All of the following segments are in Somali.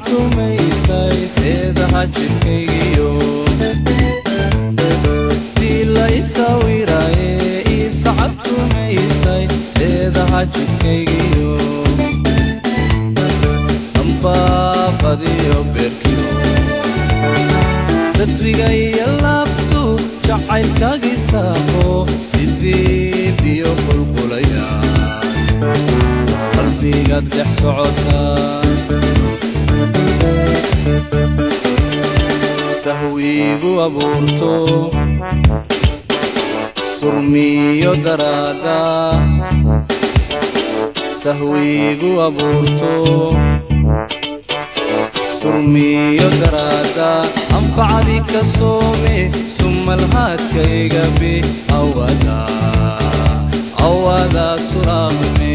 tumaysay seedaha jirkaygiyo dila isawiraaye isacab tumaysay seedaha jirkaygiyo sanbaabadiyo beerkiyo sadriga iyo laabtu jacaylkaagiisaaqo sidii biyo qulqulayaan qalbigaad dhex socotaa sahwiigu abuurto surmiyo daraada sahwiigu abuurto surmiyo daraada anfacdi ka soome sumalhaadkayga bi awada suraaqme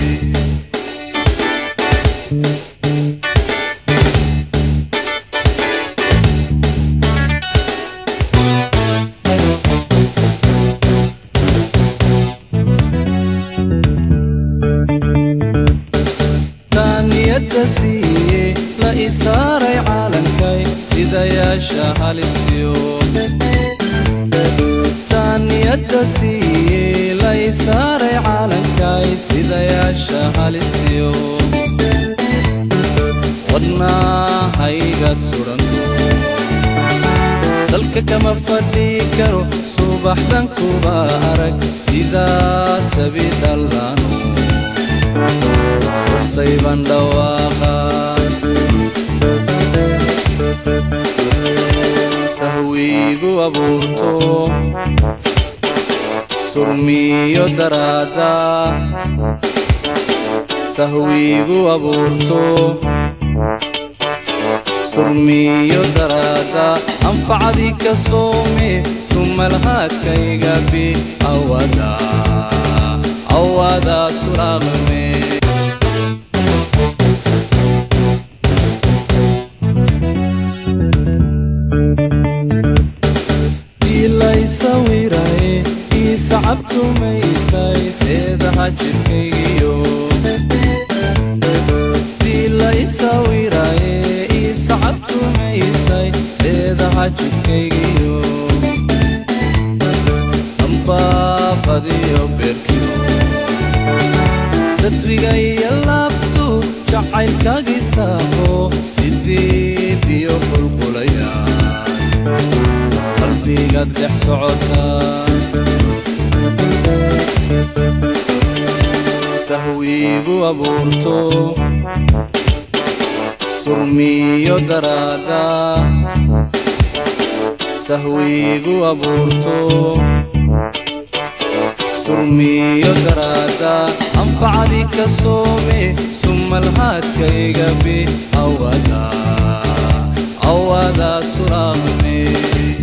تانيتسي لا إساري عالمكي سيدا يا شهالستيو تانيتسي لا إساري عالمكي سيدا يا شهالستيو ودنا هايقات سورانتو سلك كما فديكرو صباح دنكو بارك سيدا سبيد اللانو سيبان دواقا سهويقو أبورتو سرميو درادا سهويقو أبورتو سرميو درادا أنفع ديك الصومي ثم الهات كيغابي أوادا سراغمي sawiraye isacab tumaysay seedaha jirkaygiyo dila isawiraye isacab tumaysay seedaha jirkaygiyo sanbaabadiyo beerkiyo sadriga iyo laabtu jacaylkaagiisaaqo sidii biyo qulqulayaan qalbigaad dhex socotaa sahwiigu abuurto surmiyo daraada sahwiigu abuurto surmiyo daraada anfacdi ka soome sumalhaadkayga bi awada suraaqme